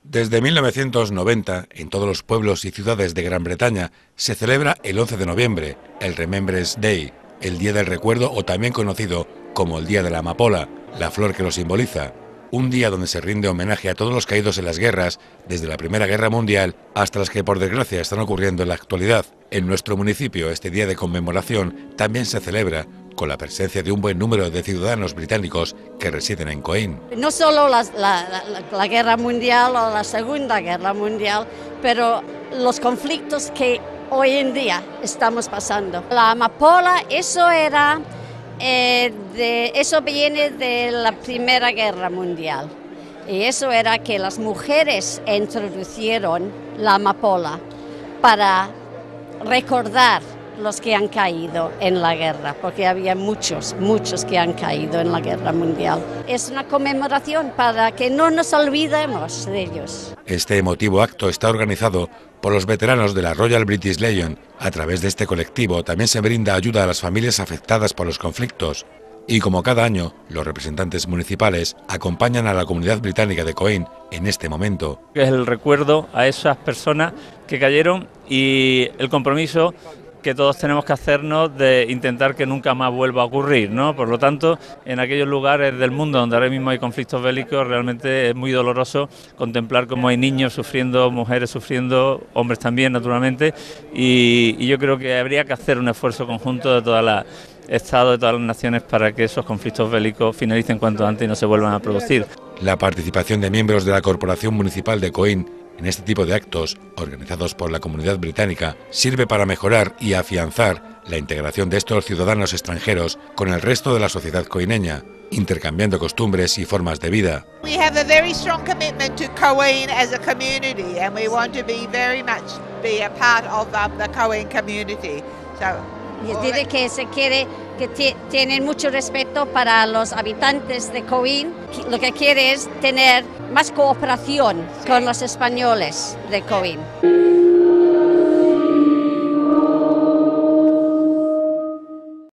Desde 1990, en todos los pueblos y ciudades de Gran Bretaña, se celebra el 11 de noviembre, el Remembrance Day, el Día del Recuerdo o también conocido como el Día de la Amapola, la flor que lo simboliza. Un día donde se rinde homenaje a todos los caídos en las guerras, desde la Primera Guerra Mundial hasta las que por desgracia están ocurriendo en la actualidad. En nuestro municipio, este día de conmemoración también se celebra con la presencia de un buen número de ciudadanos británicos que residen en Coín. No solo la Guerra Mundial o la Segunda Guerra Mundial, pero los conflictos que hoy en día estamos pasando. La amapola, eso viene de la Primera Guerra Mundial. Y eso era que las mujeres introdujeron la amapola para recordar los que han caído en la guerra, porque había muchos que han caído en la Guerra Mundial. Es una conmemoración para que no nos olvidemos de ellos. Este emotivo acto está organizado por los veteranos de la Royal British Legion. A través de este colectivo también se brinda ayuda a las familias afectadas por los conflictos. Y como cada año, los representantes municipales acompañan a la comunidad británica de Coín en este momento. Es el recuerdo a esas personas que cayeron y el compromiso que todos tenemos que hacernos de intentar que nunca más vuelva a ocurrir, ¿no? Por lo tanto, en aquellos lugares del mundo donde ahora mismo hay conflictos bélicos, realmente es muy doloroso contemplar cómo hay niños sufriendo, mujeres sufriendo, hombres también, naturalmente, y yo creo que habría que hacer un esfuerzo conjunto de todas las Estados, de todas las naciones, para que esos conflictos bélicos finalicen cuanto antes y no se vuelvan a producir. La participación de miembros de la Corporación Municipal de Coín en este tipo de actos, organizados por la comunidad británica, sirve para mejorar y afianzar la integración de estos ciudadanos extranjeros con el resto de la sociedad coineña, intercambiando costumbres y formas de vida. We have a very strong commitment to Coín as a community, and we want to be very much a part of the Coín community. Y dice que se quiere que tienen mucho respeto para los habitantes de Coín. Lo que quiere es tener más cooperación con los españoles de Coín.